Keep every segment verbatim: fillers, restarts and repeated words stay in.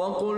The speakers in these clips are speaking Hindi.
वक़ुल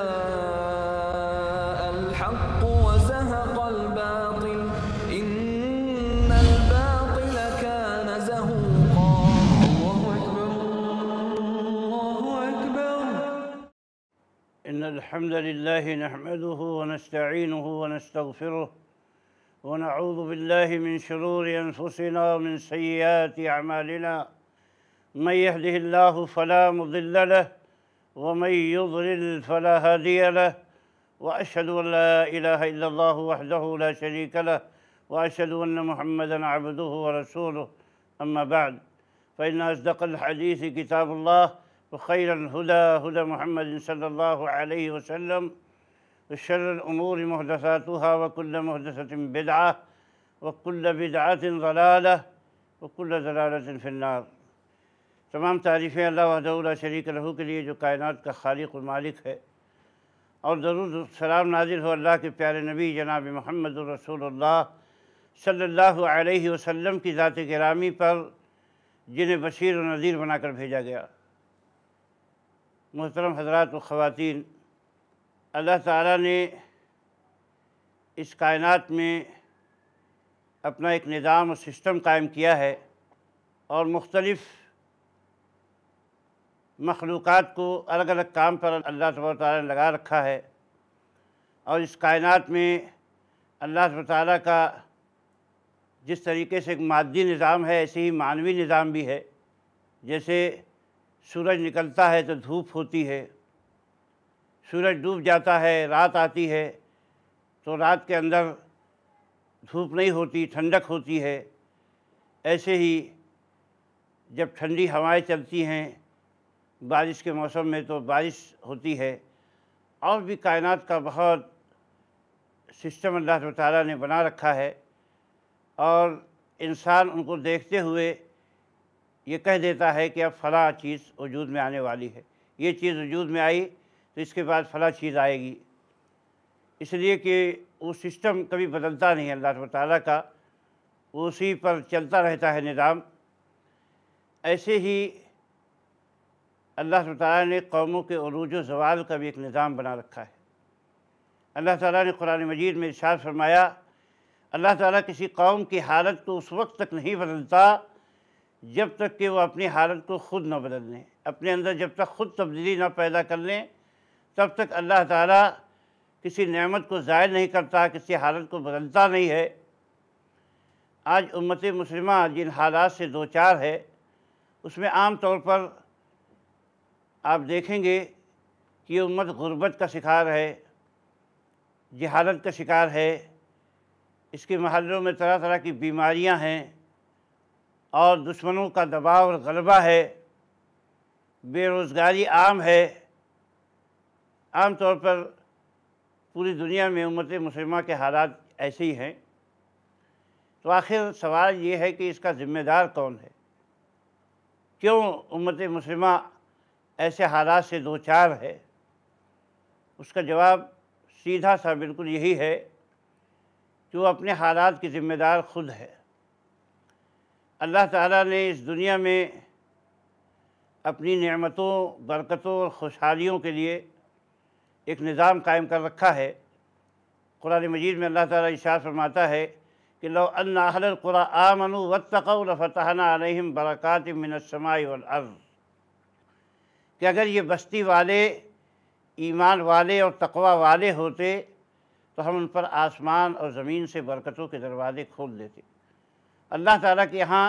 जाअल हक़्क़ु व ज़हक़ल बातिल इन्नल बातिल कान ज़हूक़ा। अल्लाहु अकबर, अल्लाहु अकबर। इन्नल हम्दलिल्लाहि नहमदुहु व नस्तईनुहु व नस्तगफिरुह व नऊज़ु बिल्लाहि मिन शुरूरि अनफुसिना व मिन सय्यिआति अमालिना मन यहदिहिल्लाहु फला मुज़िल्ल लहु व मन युज़लिल फला हादिय लहु व अशहदु अन ला इलाहा इल्लल्लाहु वहदहु ला शरीक लहु व अशहदु अन्न मुहम्मदन अब्दुहु व रसूलुहु अम्मा बअद फ़इन्न अस्दक़ल हदीस किताबुल्लाह व खैरल हुदा हुदा मुहम्मदिन सल्लल्लाहु अलैहि वसल्लम व शर्रल उमूरि मुहदसातुहा व कुल्लु मुहदसतिन बिदअह व कुल्लु बिदअतिन ज़लालह व कुल्लु ज़लालतिन फ़िन्नार। तमाम तारीफ़ें अल्लाह वहदहु ला शरीक लहू के लिए जो कायनात का खालिक और मालिक है, और दरूद सलाम नाज़िल हो अल्लाह के प्यारे नबी जनाब मुहम्मदुर रसूलुल्लाह सल्लल्लाहु अलैहि वसल्लम की ज़ात गिरामी पर, जिन्हें बशीर और नज़ीर बनाकर भेजा गया। मोहतरम हज़रात व ख़वातीन, अल्लाह ताला ने इस कायनात में अपना एक निज़ाम और सिस्टम कायम किया है और मुख्तलिफ़ मखलूक़ात को अलग अलग काम पर अल्लाह तबारक व तआला ने लगा रखा है। और इस कायनात में अल्लाह तबारक व तआला का जिस तरीके से एक मादी निज़ाम है, ऐसे ही मानवी निज़ाम भी है। जैसे सूरज निकलता है तो धूप होती है, सूरज डूब जाता है, रात आती है तो रात के अंदर धूप नहीं होती, ठंडक होती है। ऐसे ही जब ठंडी हवाएं चलती हैं बारिश के मौसम में तो बारिश होती है। और भी कायनात का बहुत सिस्टम अल्लाह ताला ने बना रखा है, और इंसान उनको देखते हुए ये कह देता है कि अब फ़लाँ चीज़ वजूद में आने वाली है, ये चीज़ वजूद में आई तो इसके बाद फ़लाँ चीज़ आएगी। इसलिए कि वो सिस्टम कभी बदलता नहीं है अल्लाह ताला का, उसी पर चलता रहता है निज़ाम। ऐसे ही अल्लाह ताला ने कौमों के उरूज व ज़वाल का भी एक निज़ाम बना रखा है। अल्लाह ताला ने कुरान मजीद में इरशाद फरमाया, अल्लाह ताला किसी कौम की हालत को उस वक्त तक नहीं बदलता जब तक कि वो अपनी हालत को ख़ुद न बदल लें। अपने अंदर जब तक ख़ुद तब्दीली न पैदा कर लें तब तक अल्लाह ताला किसी नेमत को ज़ायल नहीं करता, किसी हालत को बदलता नहीं है। आज उम्मत मुस्लिमा जिन हालात से दो चार है, उसमें आम तौर पर आप देखेंगे कि ये उम्मत गुर्बत का शिकार है, जहालत का शिकार है, इसके महल्लों में तरह तरह की बीमारियां हैं और दुश्मनों का दबाव और गलबा है, बेरोज़गारी आम है। आम तौर पर पूरी दुनिया में उम्मत मुस्लिमा के हालात ऐसे ही हैं। तो आखिर सवाल ये है कि इसका ज़िम्मेदार कौन है? क्यों उम्मत मुस्लिमा ऐसे हालात से दो चार है? उसका जवाब सीधा सा बिल्कुल यही है कि वो अपने हालात की ज़िम्मेदार ख़ुद है। अल्लाह ताला ने इस दुनिया में अपनी नेमतों, बरकतों और खुशहालियों के लिए एक निज़ाम कायम कर रखा है। कुरान मजीद में अल्लाह ताला इरशाद फरमाता है कि लौ अन्ना अहलल क़ुरा आमनू वत्तक़ौ लफ़तहना अलैहिम बरकातिम मिनस समाई वल अर्ज़, कि अगर ये बस्ती वाले ईमान वाले और तक़वा वाले होते तो हम उन पर आसमान और ज़मीन से बरकतों के दरवाज़े खोल देते। अल्लाह ताला के यहाँ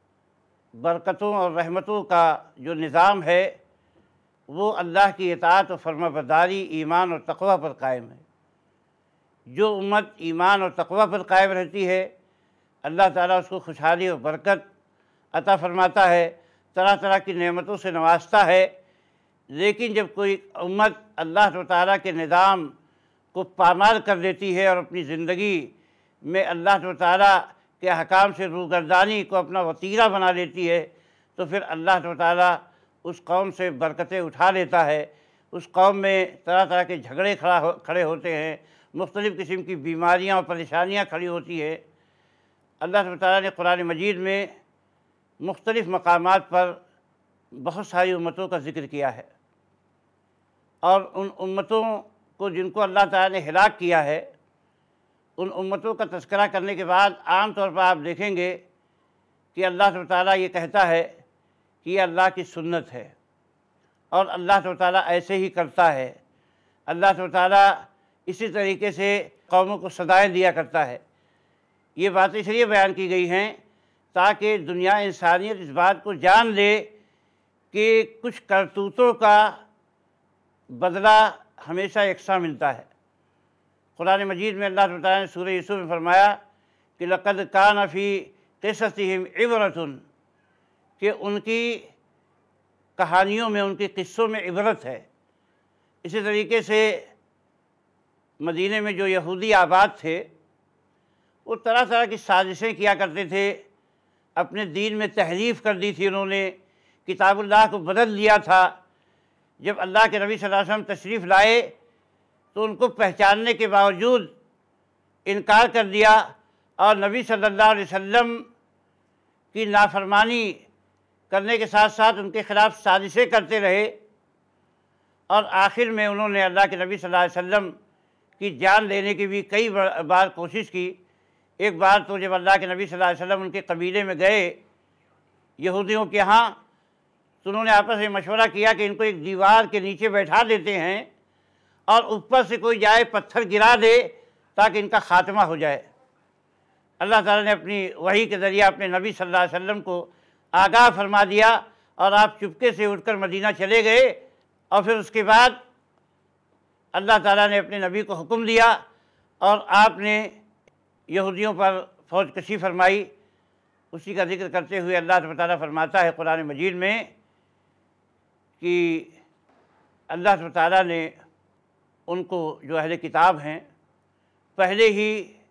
बरकतों और रहमतों का जो निज़ाम है वो अल्लाह की इताअत और फरमाबरदारी, ईमान और तक़वा पर कायम है। जो उम्मत ईमान और तक़वा पर कायम रहती है, अल्लाह ताला उसको खुशहाली और बरकत अता फ़रमाता है, तरह तरह की नेमतों से नवाजता है। लेकिन जब कोई उम्मत अल्लाह ताला के निज़ाम को पामाल कर देती है और अपनी ज़िंदगी में अल्लाह ताला के अहकाम से रूगर्दानी को अपना वतीरा बना लेती है, तो फिर अल्लाह ताला उस कौम से बरकतें उठा लेता है। उस कौम में तरह तरह के झगड़े खड़ा हो खड़े होते हैं, मुख्तलिफ़ किस्म की बीमारियाँ और परेशानियाँ खड़ी होती है। अल्लाह ताला ने कुरान मजीद में मुख्तलिफ़ मकामात पर बहुत सारी उम्मतों का ज़िक्र किया है। और उन उम्मतों को जिनको अल्लाह ताला ने हिलाक किया है, उन उम्मतों का तज़किरा करने के बाद आम तौर पर आप देखेंगे कि अल्लाह ताला ये कहता है कि ये अल्लाह की सुन्नत है और अल्लाह ताला ऐसे ही करता है। अल्लाह ताला इसी तरीके से कौमों को सदाएँ दिया करता है। ये बातें इसलिए बयान की गई हैं ताकि दुनिया इंसानियत इस बात को जान ले कि कुछ करतूतों का बदला हमेशा यकसा मिलता है। कुरान मजीद में अल्लाह ताला ने सूरह यूसुफ में फरमाया कि लक़द कान फ़ी क़िससिहिम इबरतुन, कि उनकी कहानियों में, उनके क़िस्सों में इबरत है। इसी तरीके से मदीने में जो यहूदी आबाद थे वो तरह तरह की साजिशें किया करते थे, अपने दीन में तहरीफ़ कर दी थी उन्होंने, किताबुल्लाह को बदल दिया था। जब अल्लाह के नबी सल्लल्लाहु अलैहि वसल्लम तशरीफ़ लाए तो उनको पहचानने के बावजूद इनकार कर दिया और नबी सल्लल्लाहु अलैहि वसल्लम की नाफरमानी करने के साथ साथ उनके ख़िलाफ़ साजिशें करते रहे और आखिर में उन्होंने अल्लाह के नबी सल्लल्लाहु अलैहि वसल्लम की जान लेने की भी कई बार कोशिश की। एक बार तो जब अल्लाह के नबी सल्लल्लाहु अलैहि वसल्लम उनके कबीले में गए यहूदियों के यहाँ, तो उन्होंने आपस में मशवरा किया कि इनको एक दीवार के नीचे बैठा देते हैं और ऊपर से कोई जाए पत्थर गिरा दे ताकि इनका ख़ात्मा हो जाए। अल्लाह ताला ने अपनी वही के ज़रिए अपने नबी सल्लल्लाहु अलैहि वसल्लम को आगाह फरमा दिया और आप चुपके से उठकर मदीना चले गए और फिर उसके बाद अल्लाह ताला ने अपने नबी को हुक्म दिया और आपने यहूदियों पर फ़ौज कशी फरमाई। उसी का जिक्र करते हुए अल्लाह ताला फरमाता है कुरान मजीद में कि अल्लाह ताला ने उनको, जो अहले किताब हैं, पहले ही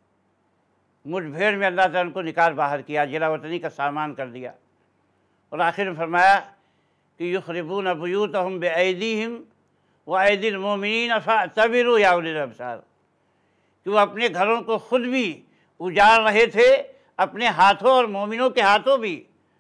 मुठभेड़ में अल्लाह ताला उनको निकाल बाहर किया, जलावतनी का सामान कर दिया। और आखिर में फरमाया कि युख़रिबून बुयूतहुम बिअयदीहिम व अयदिल मोमिनीन फ़अतबिरू या उलिल अबसार, कि वो अपने घरों को ख़ुद भी उजाड़ रहे थे, अपने हाथों और मोमिनों के हाथों भी।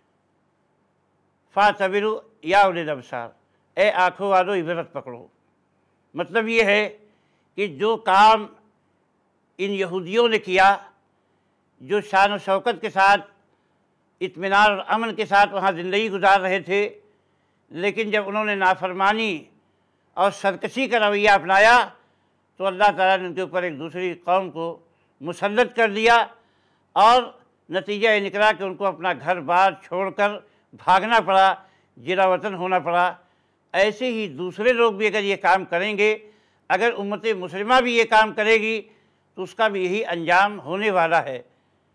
फ़अतबिरू या उलिल अबसार, ए आँखों वालों इबरत पकड़ो। मतलब ये है कि जो काम इन यहूदियों ने किया, जो शान व शौकत के साथ, इत्मीनान और अमन के साथ वहाँ ज़िंदगी गुजार रहे थे, लेकिन जब उन्होंने नाफरमानी और सरकशी का रवैया अपनाया तो अल्लाह ताला ने उनके ऊपर एक दूसरी कौम को मुसल्लत कर दिया और नतीजा ये निकला कि उनको अपना घर बार छोड़कर भागना पड़ा, जिला वतन होना पड़ा। ऐसे ही दूसरे लोग भी अगर ये काम करेंगे, अगर उम्मत मुस्लिमा भी ये काम करेगी तो उसका भी यही अंजाम होने वाला है।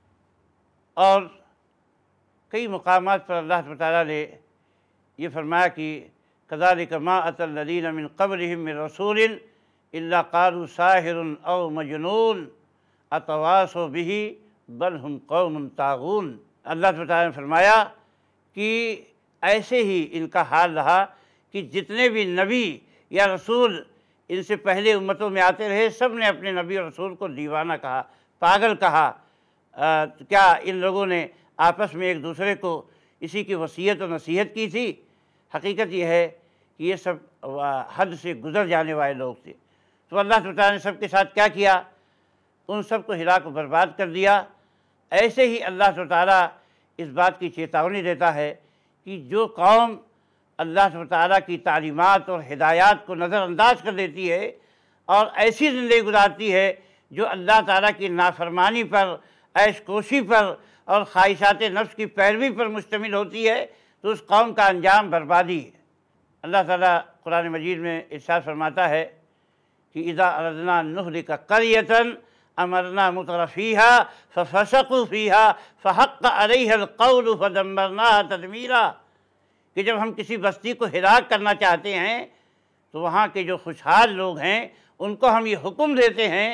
और कई मकामात पर अल्लाह ताला ने ये फरमाया कि कज़ालिक मा अतल्लज़ीन मिन क़ब्लिहिम मिन रसूलिन इल्ला क़ालू साहिरुन औ मजनून अतवासौ बिही बल हुम कौमुन तागून। अल्लाह ताला ने फरमाया कि ऐसे ही इनका हाल रहा कि जितने भी नबी या रसूल इनसे पहले उम्मतों में आते रहे, सब ने अपने नबी और रसूल को दीवाना कहा, पागल कहा। आ, क्या इन लोगों ने आपस में एक दूसरे को इसी की वसीयत और नसीहत की थी? हकीकत यह है कि ये सब हद से गुज़र जाने वाले लोग थे। तो अल्लाह ताला ने सब के साथ क्या किया? उन सब को हिला को बर्बाद कर दिया। ऐसे ही अल्लाह ताला इस बात की चेतावनी देता है कि जो कौम अल्लाह ताला की तालीमात और हिदायत को नज़रअंदाज कर देती है और ऐसी ज़िंदगी गुजारती है जो अल्लाह ताला की नाफरमानी पर, ऐश कोशी पर और ख्वाहिशात नफ्स की पैरवी पर मुश्तमिल होती है, तो उस कौम का अंजाम बर्बादी है। अल्लाह ताला कुरान मजीद में इरशाद फरमाता है कि इज़ा अरदना नुहलिक क़रियतन अमरना मुतरफ़ीहा फ़फ़सक़ू फ़ीहा फ़हक़्क़ अलैहल क़ौलु फ़दम्मरनाहा तदमीरा, कि जब हम किसी बस्ती को हिलाक करना चाहते हैं तो वहाँ के जो खुशहाल लोग हैं उनको हम ये हुक्म देते हैं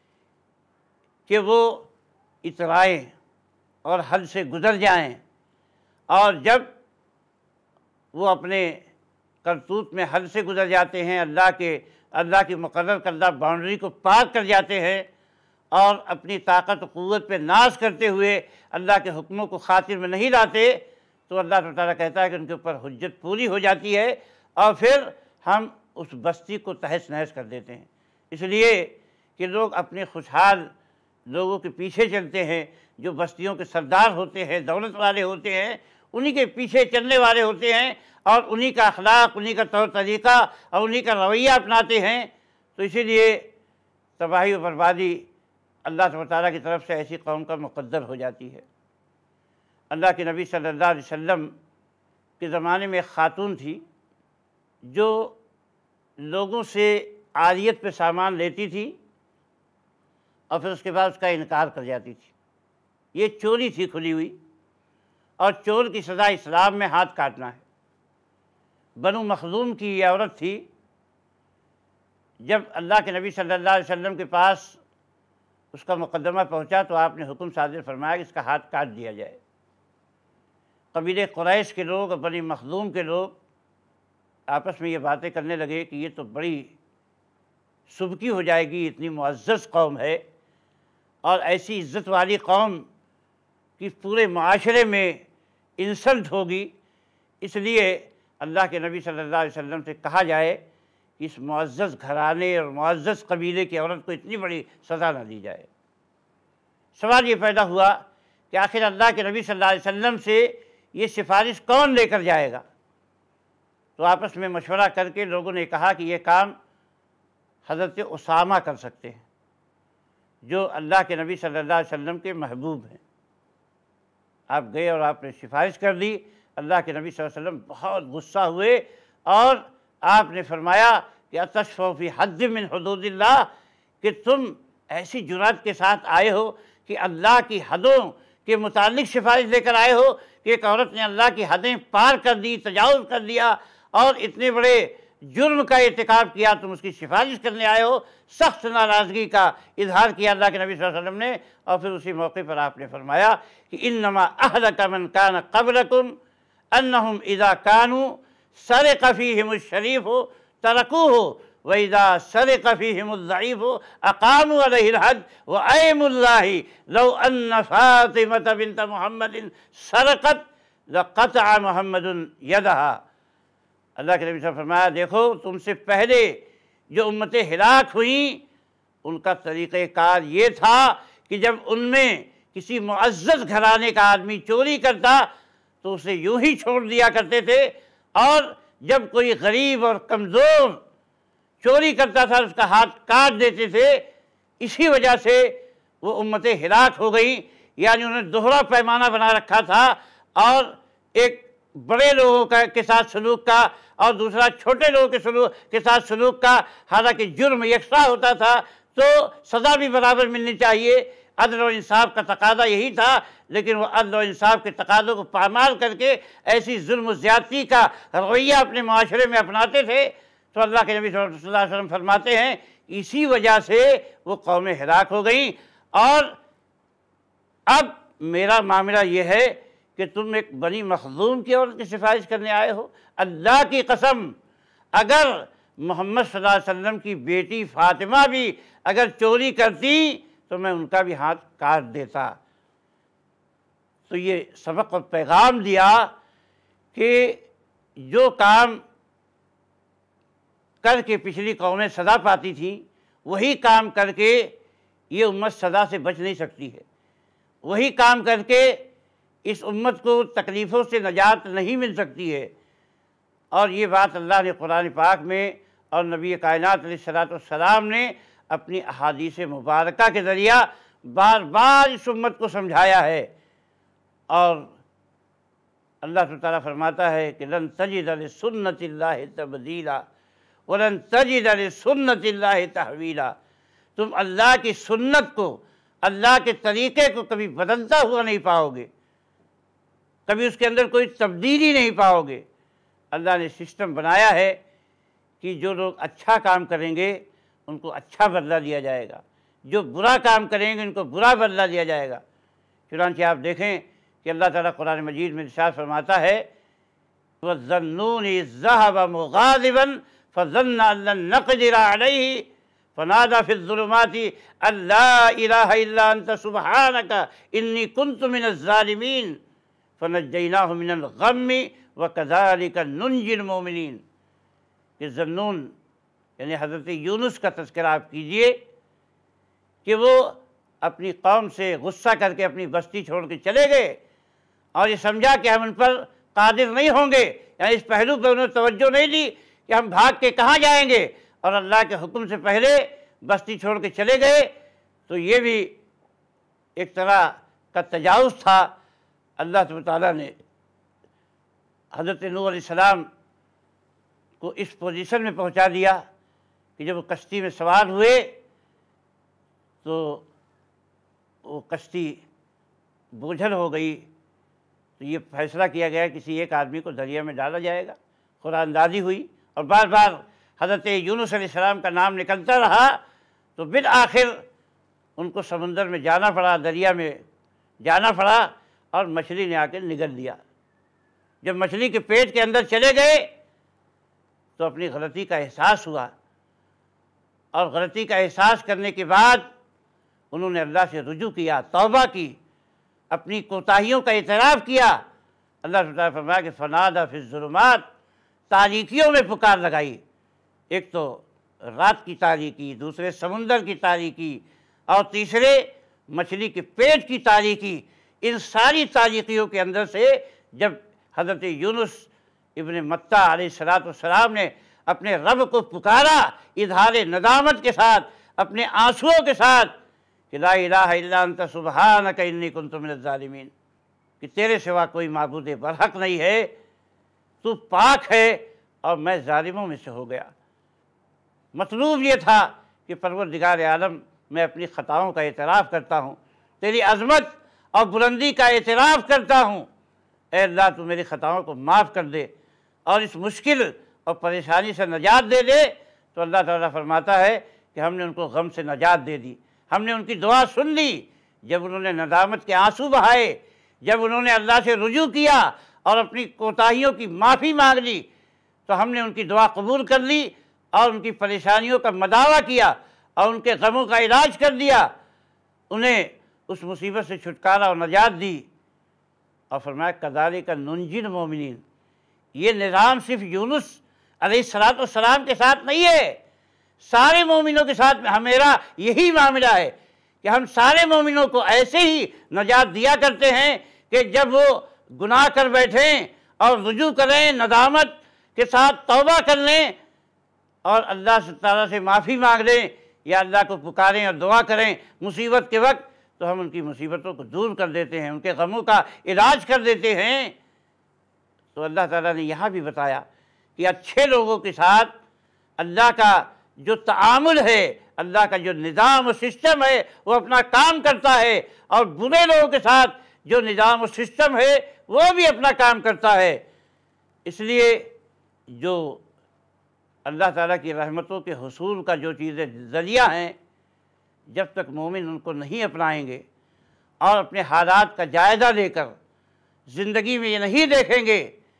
कि वो इतराएँ और हद से गुज़र जाएं, और जब वो अपने करतूत में हद से गुज़र जाते हैं, अल्लाह के अल्लाह की मुकर्रर करदा बाउंड्री को पार कर जाते हैं और अपनी ताकत व क़ुव्वत पे नाश करते हुए अल्लाह के हुक्मों को खातिर में नहीं लाते, तो अल्लाह ताला कहता है कि उनके ऊपर हुज्जत पूरी हो जाती है और फिर हम उस बस्ती को तहस नहस कर देते हैं। इसलिए कि लोग अपने खुशहाल लोगों के पीछे चलते हैं, जो बस्तियों के सरदार होते हैं, दौलत वाले होते हैं, उन्हीं के पीछे चलने वाले होते हैं और उन्हीं का अखलाक, उन्हीं का तौर तरीक़ा और उन्हीं का रवैया अपनाते हैं। तो इसीलिए तबाही और बर्बादी अल्लाह तआला की तरफ से ऐसी कौम का मुक़द्दर हो जाती है। अल्लाह के नबी सल्लल्लाहु अलैहि वसल्लम के ज़माने में एक ख़ातून थी जो लोगों से आरियत पे सामान लेती थी और फिर उसके बाद उसका इनकार कर जाती थी। ये चोरी थी खुली हुई, और चोर की सज़ा इस्लाम में हाथ काटना है। बनु मखज़ूम की ये औरत थी। जब अल्लाह के नबी सल्लल्लाहु अलैहि वसल्लम के पास उसका मुक़द्दमा पहुँचा तो आपने हुक्म सादिर फरमाया कि इसका हाथ काट दिया जाए। कबीले कुरैश के लोग और बनी मखज़ूम के लोग आपस में ये बातें करने लगे कि ये तो बड़ी सुबकी हो जाएगी, इतनी मुअज़्ज़ज़ कौम है और ऐसी इज़्ज़त वाली कौम कि पूरे माशरे में इंसल्ट होगी, इसलिए अल्लाह के नबी सल्लल्लाहु अलैहि वसल्लम से कहा जाए कि इस मुअज़्ज़ज़ घराने और मुअज़्ज़ज़ कबीले की औरत को इतनी बड़ी सज़ा न दी जाए। सवाल ये पैदा हुआ कि आखिर अल्लाह के नबी सल्लल्लाहु अलैहि वसल्लम से ये सिफारिश कौन लेकर जाएगा। तो आपस में मशवरा करके लोगों ने कहा कि ये काम हज़रत उसामा कर सकते हैं, जो अल्लाह के नबी सल्लल्लाहु अलैहि वसल्लम के महबूब हैं। आप गए और आपने सिफारिश कर दी। अल्लाह के नबी सल्लल्लाहु अलैहि वसल्लम बहुत गुस्सा हुए और आपने फरमाया कि अतशफ़ू फ़ी हद्द मिन हुदूदिल्लाह, कि तुम ऐसी जुरात के साथ आए हो कि अल्लाह की हदों के मुतालिक सिफारिश लेकर आए हो कि एक औरत ने अल्लाह की हदें पार कर दी, तजावुज़ कर दिया और इतने बड़े जुर्म का इर्तिकाब किया, तुम उसकी सिफारिश करने आए हो। सख्त नाराज़गी का इजहार किया अल्लाह के नबी सल्लल्लाहु अलैहि वसल्लम ने। और फिर उसी मौके पर आपने फरमाया कि इन्नमा अहलक मन कान क़ब्लकुम अन्नहुम इज़ा कानू सरक़ फ़ीहिमुश शरीफ़ु तरकूहु व इज़ा सरक़ फ़ीहिमुज़ ज़ईफ़ु अक़ामू अलैहिल हद व अयमुल्लाहि लौ अन्न फ़ातिमत बिन्त मुहम्मदिन सरक़त लक़तअ मुहम्मदुन यदहा। अल्लाह के नबी ने फरमाया, देखो तुमसे पहले जो उम्मतें हिलाक हुई उनका तरीक़ेकार ये था कि जब उनमें किसी मुअज़्ज़ज़ घराने का आदमी चोरी करता तो उसे यूं ही छोड़ दिया करते थे, और जब कोई गरीब और कमज़ोर चोरी करता था उसका हाथ काट देते थे। इसी वजह से वो उम्मतें हिलाक हो गई। यानी उन्होंने दोहरा पैमाना बना रखा था, और एक बड़े लोगों का के साथ सलूक का और दूसरा छोटे लोगों के सलूक के साथ सलूक का। हालांकि जुर्म यकसा होता था तो सज़ा भी बराबर मिलनी चाहिए। अदल और इंसाफ का तकादा यही था, लेकिन वो अदल और इंसाफ के तकादों को पामाल करके ऐसी जुल्म ज़्यादती का रवैया अपने माशरे में अपनाते थे। तो अल्लाह के नबी सल्लल्लाहु अलैहि वसल्लम फरमाते हैं इसी वजह से वो कौमें हिलाक हो गई। और अब मेरा मामला ये है कि तुम एक बनी मखज़ूम की औरत की सिफारिश करने आए हो। अल्लाह की कसम, अगर मोहम्मद सल्लल्लाहु अलैहि वसल्लम की बेटी फ़ातिमा भी अगर चोरी करती तो मैं उनका भी हाथ काट देता। तो ये सबक और पैगाम दिया कि जो काम करके पिछली कौमें सज़ा पाती थी वही काम करके ये उम्मत सज़ा से बच नहीं सकती है। वही काम करके इस उम्मत को तकलीफ़ों से नजात नहीं मिल सकती है। और ये बात अल्लाह ने कुरान पाक में और नबी कायनात अलैहिस्सलातु वस्सलाम ने अपनी अहादीस मुबारका के ज़रिया बार बार इस उम्मत को समझाया है। और अल्लाह ताला फरमाता है कि लन तजिद लिसुन्नतिल्लाहि तब्दीला वलन तजिद लिसुन्नतिल्लाहि तहवीला। तुम अल्लाह की सुन्नत को, अल्लाह के तरीक़े को कभी बदलता हुआ नहीं पाओगे, कभी उसके अंदर कोई तब्दीली नहीं पाओगे। अल्लाह ने सिस्टम बनाया है कि जो लोग अच्छा काम करेंगे उनको अच्छा बदला दिया जाएगा, जो बुरा काम करेंगे उनको बुरा बदला दिया जाएगा। चुनांचे आप देखें कि अल्लाह ताला कुरान मजीद में इरशाद फरमाता है वज़न्नून इज़ ज़हब मुग़ाज़िबन फ़ज़न्ना अल्लन नक़दिर अलैहि फ़नादा फ़िज़्ज़ुलुमाति अल्ला इलाहा इल्ला अंत सुब्हानक इन्नी कुन्तु मिनज़ ज़ालिमीन फ़नज्जयनाहु मिनल ग़म्मि व कज़ालिक नुंजिल मोमिनीन। कि ज़न्नून यानी हज़रत यूनुस का तज़किरा आप कीजिए कि वो अपनी कौम से गुस्सा करके अपनी बस्ती छोड़ के चले गए और ये समझा कि हम उन पर कादिर नहीं होंगे, यानी इस पहलू पर उन्होंने तवज्जो नहीं दी कि हम भाग के कहाँ जाएंगे, और अल्लाह के हुक्म से पहले बस्ती छोड़ के चले गए। तो ये भी एक तरह का तजावुज़ था। अल्लाह ताला ने हज़रत नूह अलैहिस्सलाम को इस पोजीशन में पहुंचा दिया कि जब वो कश्ती में सवार हुए तो वो कश्ती बोझल हो गई। तो ये फैसला किया गया किसी एक आदमी को दरिया में डाला जाएगा। कुरानंदाज़ी हुई और बार बार हज़रत यूनुस अलैहिस्सलाम का नाम निकलता रहा, तो बिल आखिर उनको समुंदर में जाना पड़ा, दरिया में जाना पड़ा, और मछली ने आकर निगल लिया। जब मछली के पेट के अंदर चले गए तो अपनी गलती का एहसास हुआ, और गलती का एहसास करने के बाद उन्होंने अल्लाह से रुजू किया, तौबा की, अपनी कोताहियों का इतराफ़ किया। अल्लाह ताला फरमाया कि फनादा फिज़्ज़ुलुमात, तारीकियों में पुकार लगाई। एक तो रात की तारीकी, दूसरे समुंदर की तारीकी, और तीसरे मछली के पेट की तारीकी। इन सारी तारीकियों के अंदर से जब हज़रत यूनुस इब्न मत्ता अलैहिस्सलाम ने अपने रब को पुकारा इज़हार नदामत के साथ, अपने आंसुओं के साथ कि ला इलाहा इल्ला अंत सुब्हानक इन्नी कुन्तु मिनज़्ज़ालिमीन, कि तेरे सिवा कोई माबूद बरहक नहीं है, तू पाक है और मैं ज़ालिमों में से हो गया। मतलूब ये था कि परवरदिगार आलम, मैं अपनी ख़ताओं का एतराफ़ करता हूँ, तेरी अज़मत और बुलंदी का एतराफ़ करता हूँ। ऐ अल्लाह तू मेरी ख़ताओं को माफ़ कर दे और इस मुश्किल और परेशानी से नजात दे दे। तो अल्लाह ताला फरमाता है कि हमने उनको गम से नजात दे दी, हमने उनकी दुआ सुन ली। जब उन्होंने नदामत के आंसू बहाए, जब उन्होंने अल्लाह से रुजू किया और अपनी कोताहियों की माफ़ी मांग ली, तो हमने उनकी दुआ कबूल कर ली और उनकी परेशानियों का मदावा किया और उनके गमों का इलाज कर दिया, उन्हें उस मुसीबत से छुटकारा और नजात दी। और फरमाया कज़ालिका नुंजिल मोमिनीन, ये निज़ाम सिर्फ यूनुस अलैहिस्सलाम के साथ नहीं है, सारे मोमिनों के साथ हमेरा यही मामला है कि हम सारे मोमिनों को ऐसे ही नजात दिया करते हैं कि जब वो गुनाह कर बैठें और रुजू करें, नदामत के साथ तौबा कर लें और अल्लाह ताला से माफ़ी मांग लें या अल्लाह को पुकारें और दुआ करें मुसीबत के वक्त, तो हम उनकी मुसीबतों को दूर कर देते हैं, उनके गमों का इलाज कर देते हैं। तो अल्लाह ताला ने यहाँ भी बताया कि अच्छे लोगों के साथ अल्लाह का जो तामुल है, अल्लाह का जो निज़ाम और सिस्टम है वो अपना काम करता है, और बुरे लोगों के साथ जो निज़ाम और सिस्टम है वो भी अपना काम करता है। इसलिए जो अल्लाह ताला की रहमतों के हुसूल का जो चीज़ें ज़रिया हैं, जब तक मोमिन उनको नहीं अपनाएंगे और अपने हालात का जायज़ा लेकर ज़िंदगी में ये नहीं देखेंगे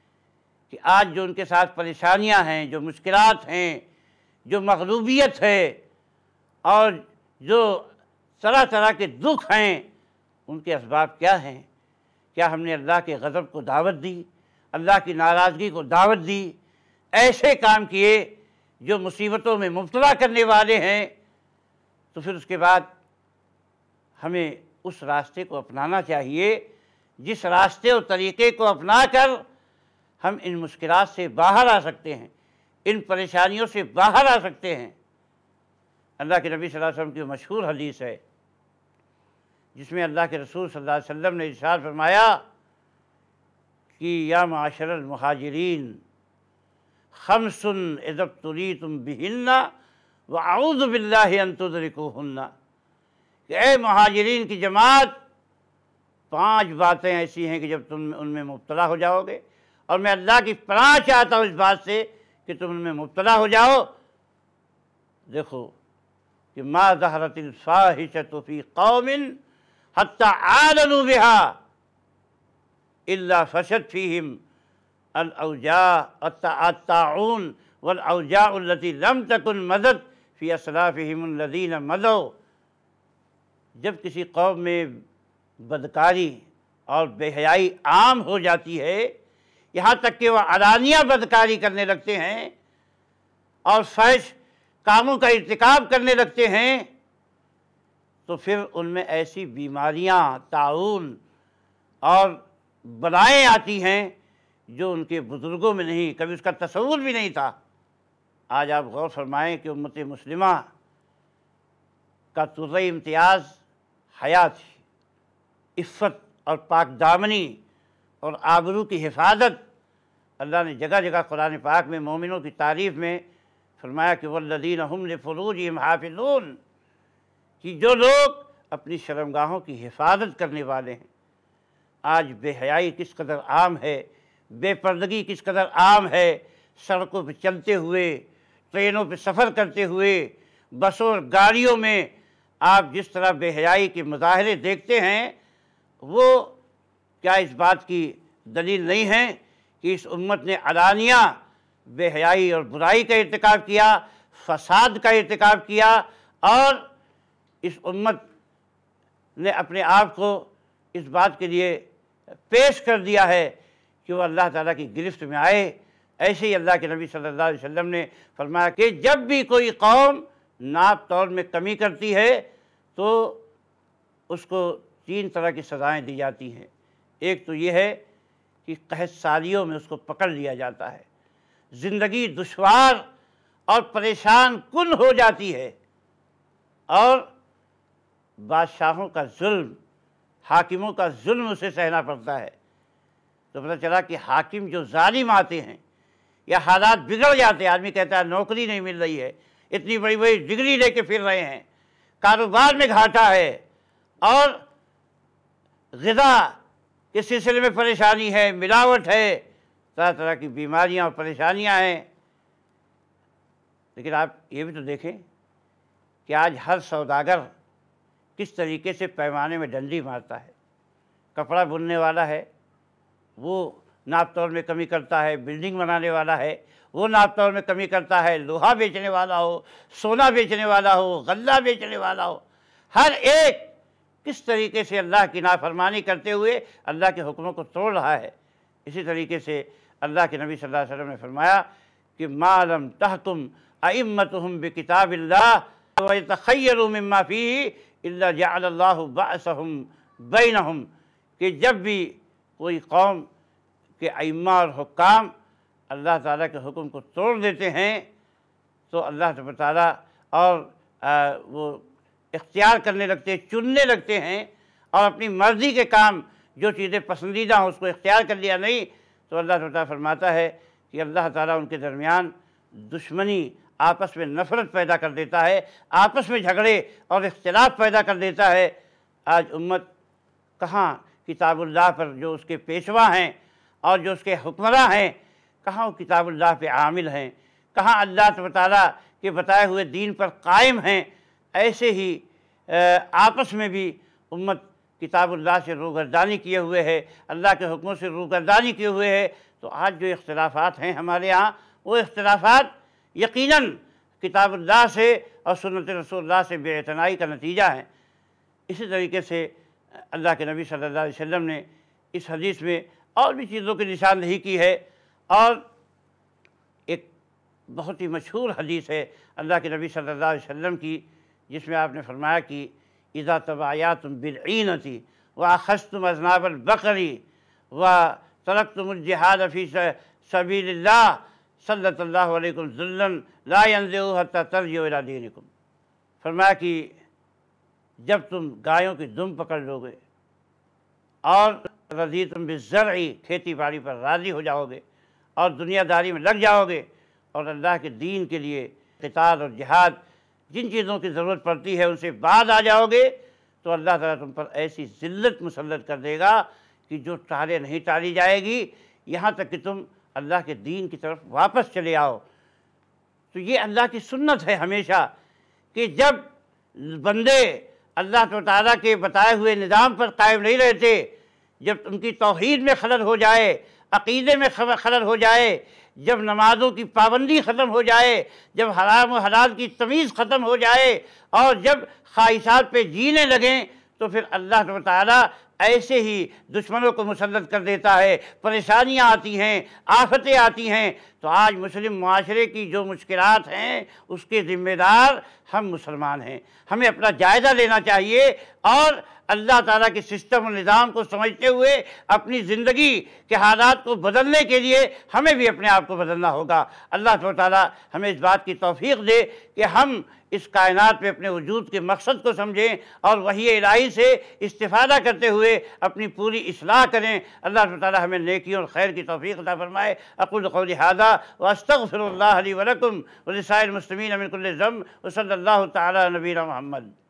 कि आज जो उनके साथ परेशानियां हैं, जो मुश्किलात हैं, जो मग़लूबियत है और जो तरह तरह के दुख हैं, उनके असबाब क्या हैं। क्या हमने अल्लाह के ग़ज़ब को दावत दी, अल्लाह की नाराज़गी को दावत दी, ऐसे काम किए जो मुसीबतों में मुब्तला करने वाले हैं, तो फिर उसके बाद हमें उस रास्ते को अपनाना चाहिए जिस रास्ते और तरीक़े को अपना कर हम इन मुश्किलात से बाहर आ सकते हैं, इन परेशानियों से बाहर आ सकते हैं। अल्लाह के नबी सल्लल्लाहु अलैहि वसल्लम की मशहूर हदीस है जिसमें अल्लाह के रसूल सल्लल्लाहु अलैहि वसल्लम ने इरशाद फरमाया कि या माशरल मुहाजिरीन खम्सुन इज़ा तुरीतुम बिहिन्ना व अऊज़ु बिल्लाहि अन तुदरिकुहुन्ना, कि ए मुहाजिरीन की जमात, पांच बातें ऐसी हैं कि जब तुम उनमें मुब्तला हो जाओगे, और मैं अल्लाह की पनाह चाहता हूँ इस बात से कि तुम उनमें मुब्तला हो जाओ। देखो कि मा ज़हरतिल फ़ाहिशतु फ़ी क़ौमिन हत्ता आलनू बिहा इल्ला फ़शत फ़ीहिम अल औजा अत्ताउन वल औजा अल्लती लम तकुन मदद फ़ी असलाफ़िहिम अल्लज़ीना मदौ। जब किसी कौम में बदकारी और बेहयाई आम हो जाती है, यहाँ तक कि वह अलानिया बदकारी करने लगते हैं और फहश कामों का इर्तिकाब करने लगते हैं तो फिर उनमें ऐसी बीमारियां, ताउन और बलाएं आती हैं जो उनके बुज़ुर्गों में नहीं, कभी उसका तसव्वुर भी नहीं था। आज आप गौर फरमाएं कि उम्मत मुस्लिमा का तुर्रे इम्तियाज़ हया थी, इफ़्फ़त और पाक दामनी और आबरू की हिफाजत। अल्लाह ने जगह जगह कुरान पाक में मोमिनों की तारीफ़ में फरमाया कि वल्लज़ीना हुम लिफ़ुरूजिहिम हाफ़िज़ून, कि जो लोग अपनी शर्मगाहों की हिफाजत करने वाले हैं। आज बेहयाई किस कदर आम है, बेपर्दगी किस कदर आम है। सड़कों पर चलते हुए, ट्रेनों पर सफ़र करते हुए, बसों और गाड़ियों में आप जिस तरह बेहयाई के मुज़ाहरे देखते हैं, वो क्या इस बात की दलील नहीं है कि इस उम्मत ने अलानिया बेहयाई और बुराई का इर्तिकाब किया, फसाद का इर्तिकाब किया, और इस उम्मत ने अपने आप को इस बात के लिए पेश कर दिया है कि वो अल्लाह ताला की गिरफ्त में आए। ऐसे ही अल्लाह के नबी सल्लल्लाहु अलैहि वसल्लम ने फरमाया कि जब भी कोई कौम नाप तौल में कमी करती है तो उसको तीन तरह की सज़ाएं दी जाती हैं। एक तो ये है कि कहत सालियों में उसको पकड़ लिया जाता है, ज़िंदगी दुश्वार और परेशान कुन हो जाती है, और बादशाहों का जुल्म, हाकिमों का जुल्म उसे सहना पड़ता है। तो पता चला कि हाकिम जो जालिम आते हैं या हालात बिगड़ जाते हैं, आदमी कहता है नौकरी नहीं मिल रही है, इतनी बड़ी बड़ी डिग्री लेके फिर रहे हैं, कारोबार में घाटा है और ग़िज़ा के सिलसिले में परेशानी है, मिलावट है, तरह तरह की बीमारियां और परेशानियां हैं। लेकिन आप ये भी तो देखें कि आज हर सौदागर किस तरीके से पैमाने में डंडी मारता है। कपड़ा बुनने वाला है वो नाप तौल में कमी करता है, बिल्डिंग बनाने वाला है वो नाप तौल में कमी करता है, लोहा बेचने वाला हो, सोना बेचने वाला हो, गल्ला बेचने वाला हो, हर एक किस तरीके से अल्लाह की नाफरमानी करते हुए अल्लाह के हुक्मों को तोड़ रहा है। इसी तरीके से अल्लाह के नबी सल्लल्लाहु अलैहि वसल्लम ने फरमाया कि मालम तहकुम अइम्मतुहुम बिकिताबिल्लाह व यतखय्यरू मिम्मा फीही इल्ला जअलल्लाहु बअसहुम बैनहुम, कि जब भी कोई कौम के अइम्मा और हुक्काम अल्लाह ताला के हुक्म को तोड़ देते हैं तो अल्लाह ताला और आ, वो इख्तियार करने लगते हैं, चुनने लगते हैं, और अपनी मर्ज़ी के काम जो चीज़ें पसंदीदा हों उसको इख्तियार कर लिया नहीं तो अल्लाह ताला फरमाता है कि अल्लाह ताला उनके दरमियान दुश्मनी, आपस में नफ़रत पैदा कर देता है, आपस में झगड़े और इख्तिलाफ पैदा कर देता है। आज उम्मत कहाँ किताबुल्लाह पर जो उसके पेशवा हैं और जो उसके हुक्मरां हैं, कहाँ वो किताबुल्लाह पे आमिल हैं, कहाँ अल्लाह ताला के बताए हुए दीन पर कायम हैं। ऐसे ही आपस में भी उम्मत किताबुल्लाह से रूगर्दानी किए हुए है, अल्लाह के हुक्मों से रूगर्दानी किए हुए है। तो आज जो इख्तिलाफ़ात हैं हमारे यहाँ, वो इख्तिलाफ़ात यकीनन किताबुल्लाह से और सुन्नत रसूलुल्लाह से बेइतनाई का नतीजा है। इसी तरीके से अल्लाह के नबी सल्लल्लाहु अलैहि वसल्लम ने इस हदीस में और भी चीज़ों की निशानदही की है, और एक बहुत ही मशहूर हदीस है अल्लाह के नबी सल्लल्लाहु अलैहि वसल्लम की, जिसमें आपने फरमाया कि इज़ा तबायातुम बिलईनती व अख़ज़्तुम अज़नाबल बकरी व तरक्तुमुल जिहाद फ़ी सबीलिल्लाह सल्लल्लाहु अलैकुम ज़ुल्लन ला यंज़िउ हत्ता तर्जिउ इला दीनिकुम। फरमाया कि जब तुम गायों की दुम पकड़ लोगे और रज़ीतुम बिज़्ज़रई, खेती बाड़ी पर राज़ी हो जाओगे और दुनियादारी में लग जाओगे और अल्लाह के दीन के लिए क़िताल और जिहाद जिन चीज़ों की ज़रूरत पड़ती है उनसे बाद आ जाओगे, तो अल्लाह ताला तुम पर ऐसी ज़िल्लत मुसल्लत कर देगा कि जो टाले नहीं टाली जाएगी, यहाँ तक कि तुम अल्लाह के दीन की तरफ वापस चले आओ। तो ये अल्लाह की सुन्नत है हमेशा कि जब बंदे अल्लाह ताला के बताए हुए निज़ाम पर कायम नहीं रहते, जब उनकी तौहीद में खलल हो जाए, अक़ीदे में खलल हो जाए, जब नमाज़ों की पाबंदी ख़त्म हो जाए, जब हराम व हलाल की तमीज़ ख़त्म हो जाए और जब ख्वाहिशात पे जीने लगें, तो फिर अल्लाह ताला ऐसे ही दुश्मनों को मुसल्लत कर देता है, परेशानियाँ आती हैं, आफतें आती हैं, तो आज मुस्लिम माशरे की जो मुश्किलात हैं उसके ज़िम्मेदार हम मुसलमान हैं। हमें अपना जायज़ा लेना चाहिए और अल्लाह ताला के सिस्टम और निज़ाम को समझते हुए अपनी ज़िंदगी के हालात को बदलने के लिए हमें भी अपने आप को बदलना होगा। अल्लाह ताला हमें इस बात की तौफ़ीक़ दे कि हम इस कायनात में अपने वजूद के मकसद को समझें और वही इलाही से इस्तिफ़ादा करते हुए अपनी पूरी इस्लाह करें। अल्लाह ताला हमें नेकी और खैर की तौफ़ीक़ अता फ़रमाए। अक़ूलु क़ौली हाज़ा व अस्तग़फ़िरुल्लाह ली व लकुम व लिसाइरिल मुस्लिमीन मिन कुल्लि ज़ंब व सल्लल्लाहु तआला अला नबीना मुहम्मद।